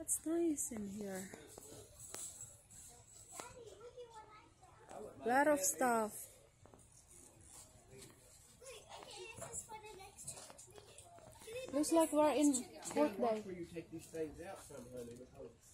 It's nice in here. A lot of stuff. Looks like we're in work day. Where you take these things out from, honey, because